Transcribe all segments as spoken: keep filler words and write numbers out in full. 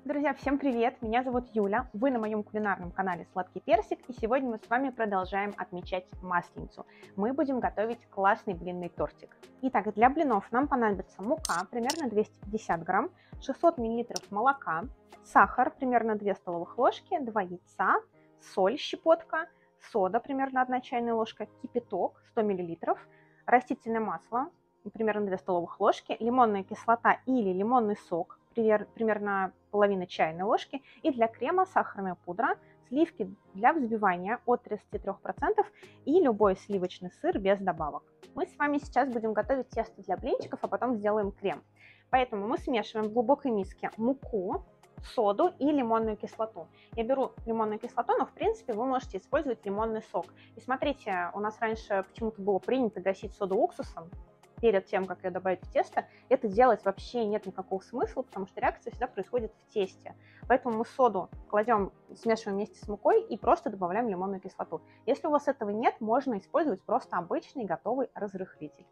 Друзья, всем привет! Меня зовут Юля, вы на моем кулинарном канале Сладкий Персик, и сегодня мы с вами продолжаем отмечать Масленицу. Мы будем готовить классный блинный тортик. Итак, для блинов нам понадобится мука, примерно двести пятьдесят грамм, шестьсот миллилитров молока, сахар, примерно две столовых ложки, два яйца, соль, щепотка, сода, примерно одна чайная ложка, кипяток, сто миллилитров, растительное масло, примерно две столовых ложки, лимонная кислота или лимонный сок, примерно половина чайной ложки, и для крема сахарная пудра, сливки для взбивания от тридцати трёх процентов и любой сливочный сыр без добавок. Мы с вами сейчас будем готовить тесто для блинчиков, а потом сделаем крем. Поэтому мы смешиваем в глубокой миске муку, соду и лимонную кислоту. Я беру лимонную кислоту, но в принципе вы можете использовать лимонный сок. И смотрите, у нас раньше почему-то было принято гасить соду уксусом перед тем, как ее добавить в тесто. Это делать вообще нет никакого смысла, потому что реакция всегда происходит в тесте. Поэтому мы соду кладем, смешиваем вместе с мукой и просто добавляем лимонную кислоту. Если у вас этого нет, можно использовать просто обычный готовый разрыхлитель.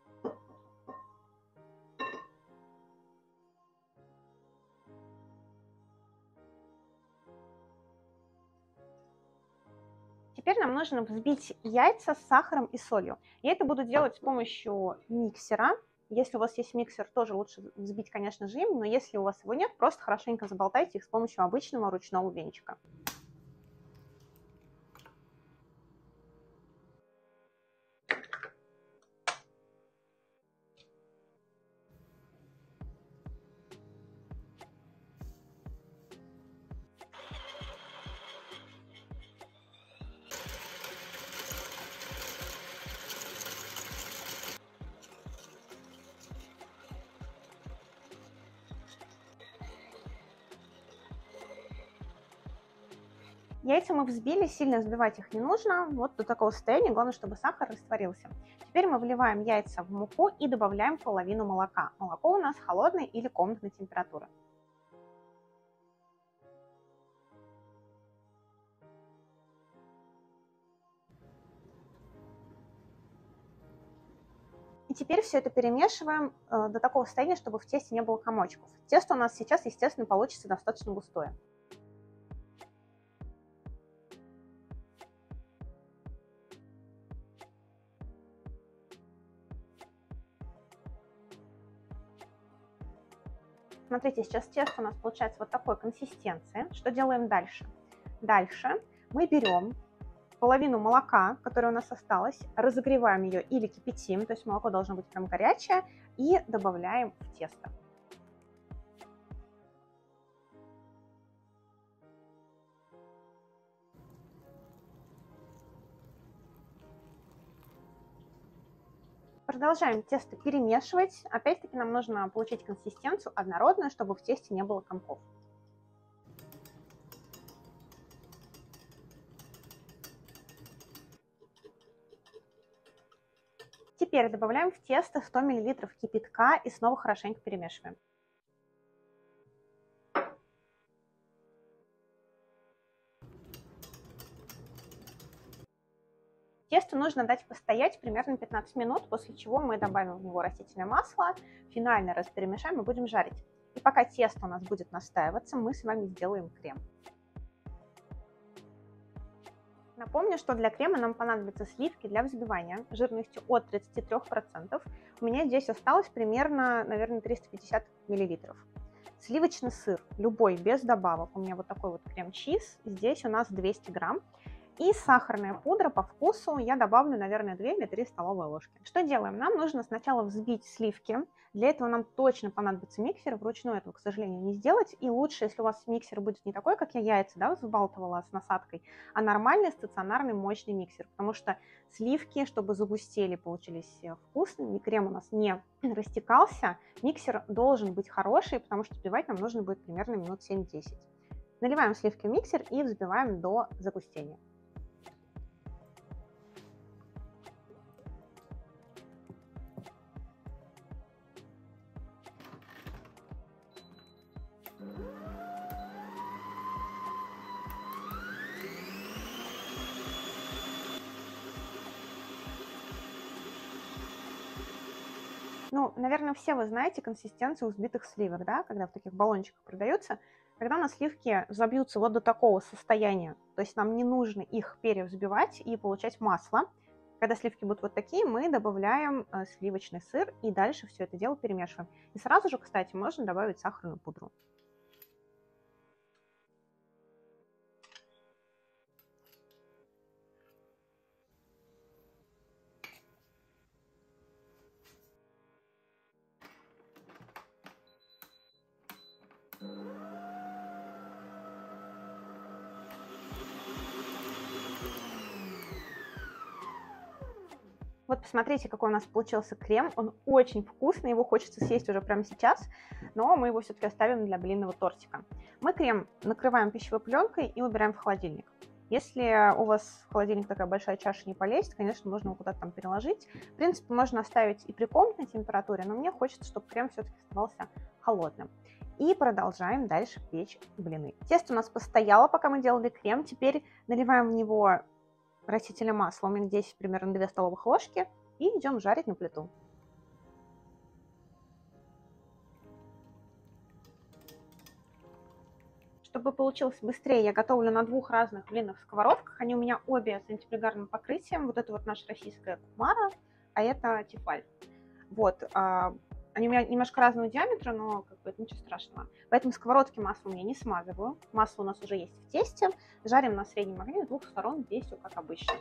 Теперь нам нужно взбить яйца с сахаром и солью. Я это буду делать с помощью миксера. Если у вас есть миксер, тоже лучше взбить, конечно же, им, но если у вас его нет, просто хорошенько заболтайте их с помощью обычного ручного венчика. Яйца мы взбили, сильно взбивать их не нужно, вот до такого состояния, главное, чтобы сахар растворился. Теперь мы вливаем яйца в муку и добавляем половину молока. Молоко у нас холодной или комнатной температуры. И теперь все это перемешиваем э, до такого состояния, чтобы в тесте не было комочков. Тесто у нас сейчас, естественно, получится достаточно густое. Смотрите, сейчас тесто у нас получается вот такой консистенции. Что делаем дальше? Дальше мы берем половину молока, которое у нас осталось, разогреваем ее или кипятим, то есть молоко должно быть прям горячее, и добавляем в тесто. Продолжаем тесто перемешивать. Опять-таки нам нужно получить консистенцию однородную, чтобы в тесте не было комков. Теперь добавляем в тесто сто миллилитров кипятка и снова хорошенько перемешиваем. Тесту нужно дать постоять примерно пятнадцать минут, после чего мы добавим в него растительное масло, финально раз перемешаем и будем жарить. И пока тесто у нас будет настаиваться, мы с вами сделаем крем. Напомню, что для крема нам понадобятся сливки для взбивания жирностью от тридцати трёх процентов. У меня здесь осталось примерно, наверное, триста пятьдесят миллилитров. Сливочный сыр, любой, без добавок. У меня вот такой вот крем-чиз. Здесь у нас двести грамм. И сахарная пудра по вкусу я добавлю, наверное, две или три столовые ложки. Что делаем? Нам нужно сначала взбить сливки. Для этого нам точно понадобится миксер. Вручную этого, к сожалению, не сделать. И лучше, если у вас миксер будет не такой, как я яйца, да, взбалтывала с насадкой, а нормальный стационарный мощный миксер. Потому что сливки, чтобы загустели, получились вкусными, и крем у нас не растекался, миксер должен быть хороший, потому что взбивать нам нужно будет примерно минут семь-десять. Наливаем сливки в миксер и взбиваем до загустения. Ну, наверное, все вы знаете консистенцию взбитых сливок, да, когда в таких баллончиках продаются. Когда у нас сливки забьются вот до такого состояния, то есть нам не нужно их перевзбивать и получать масло, когда сливки будут вот такие, мы добавляем э, сливочный сыр и дальше все это дело перемешиваем. И сразу же, кстати, можно добавить сахарную пудру. Вот посмотрите, какой у нас получился крем. Он очень вкусный, его хочется съесть уже прямо сейчас, но мы его все-таки оставим для блинного тортика. Мы крем накрываем пищевой пленкой и убираем в холодильник. Если у вас в холодильник такая большая чаша не полезет, конечно, можно его куда-то там переложить. В принципе, можно оставить и при комнатной температуре, но мне хочется, чтобы крем все-таки оставался холодным. И продолжаем дальше печь блины. Тесто у нас постояло, пока мы делали крем. Теперь наливаем в него растительное масло, у меня здесь примерно две столовых ложки, и идем жарить на плиту. Чтобы получилось быстрее, я готовлю на двух разных блинных сковородках. Они у меня обе с антипригарным покрытием. Вот это вот наша российская кумара, а это тефаль. Вот. Они у меня немножко разного диаметра, но как бы это ничего страшного. Поэтому сковородки маслом я не смазываю. Масло у нас уже есть в тесте. Жарим на среднем огне с двух сторон, здесь все как обычно.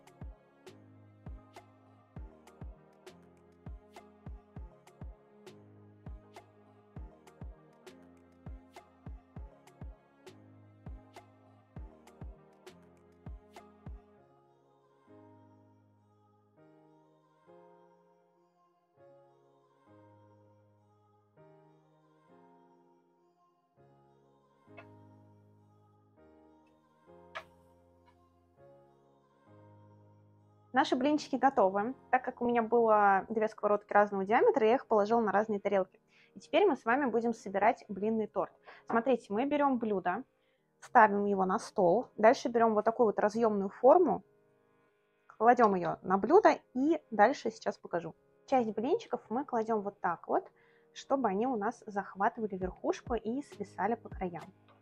Наши блинчики готовы. Так как у меня было две сковородки разного диаметра, я их положила на разные тарелки. И теперь мы с вами будем собирать блинный торт. Смотрите, мы берем блюдо, ставим его на стол. Дальше берем вот такую вот разъемную форму, кладем ее на блюдо и дальше сейчас покажу. Часть блинчиков мы кладем вот так вот, чтобы они у нас захватывали верхушку и свисали по краям.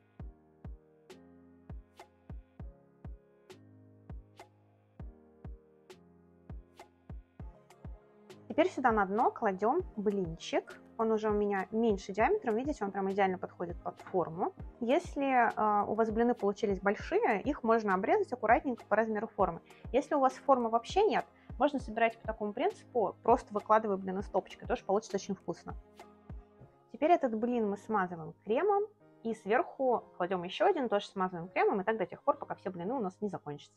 Теперь сюда на дно кладем блинчик. Он уже у меня меньше диаметром, видите, он прям идеально подходит под форму. Если э, у вас блины получились большие, их можно обрезать аккуратненько по размеру формы. Если у вас формы вообще нет, можно собирать по такому принципу, просто выкладывая блины стопочкой, тоже получится очень вкусно. Теперь этот блин мы смазываем кремом и сверху кладем еще один, тоже смазываем кремом, и так до тех пор, пока все блины у нас не закончатся.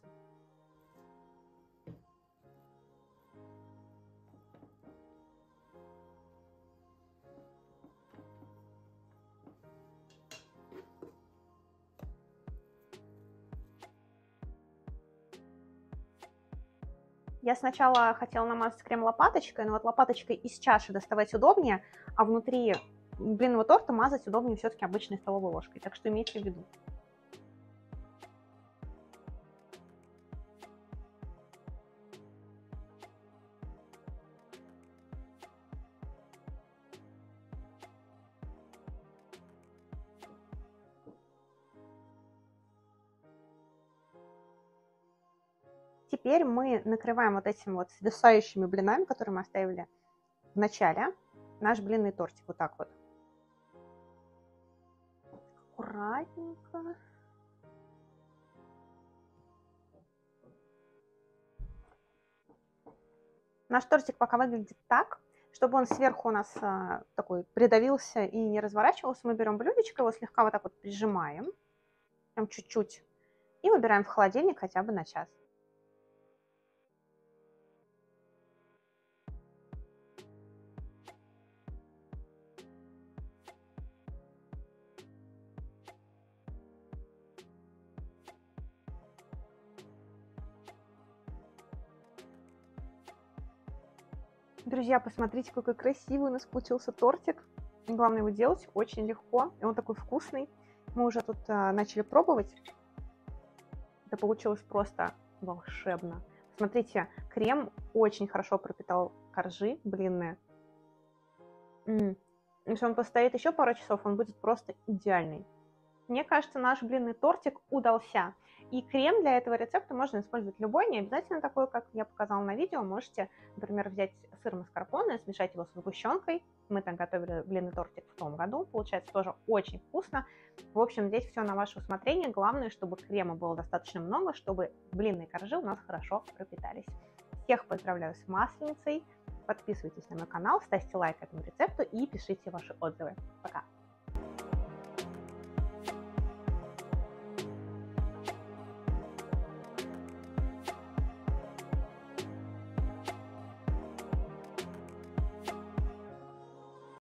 Я сначала хотела намазать крем лопаточкой, но вот лопаточкой из чаши доставать удобнее, а внутри блинного торта мазать удобнее все-таки обычной столовой ложкой. Так что имейте в виду. Теперь мы накрываем вот этими вот свисающими блинами, которые мы оставили в начале, наш блинный тортик. Вот так вот. Аккуратненько. Наш тортик пока выглядит так. Чтобы он сверху у нас а, такой придавился и не разворачивался, мы берем блюдечко, его слегка вот так вот прижимаем, прям чуть-чуть, и выбираем в холодильник хотя бы на час. Друзья, посмотрите, какой красивый у нас получился тортик. И главное, его делать очень легко, и он такой вкусный. Мы уже тут а, начали пробовать. Это получилось просто волшебно. Смотрите, крем очень хорошо пропитал коржи блинные. М-м. Если он постоит еще пару часов, он будет просто идеальный. Мне кажется, наш блинный тортик удался. И крем для этого рецепта можно использовать любой, не обязательно такой, как я показала на видео. Можете, например, взять сыр маскарпоне, смешать его с сгущенкой. Мы так готовили блинный тортик в том году. Получается тоже очень вкусно. В общем, здесь все на ваше усмотрение. Главное, чтобы крема было достаточно много, чтобы блинные коржи у нас хорошо пропитались. Всех поздравляю с Масленицей. Подписывайтесь на мой канал, ставьте лайк этому рецепту и пишите ваши отзывы. Пока!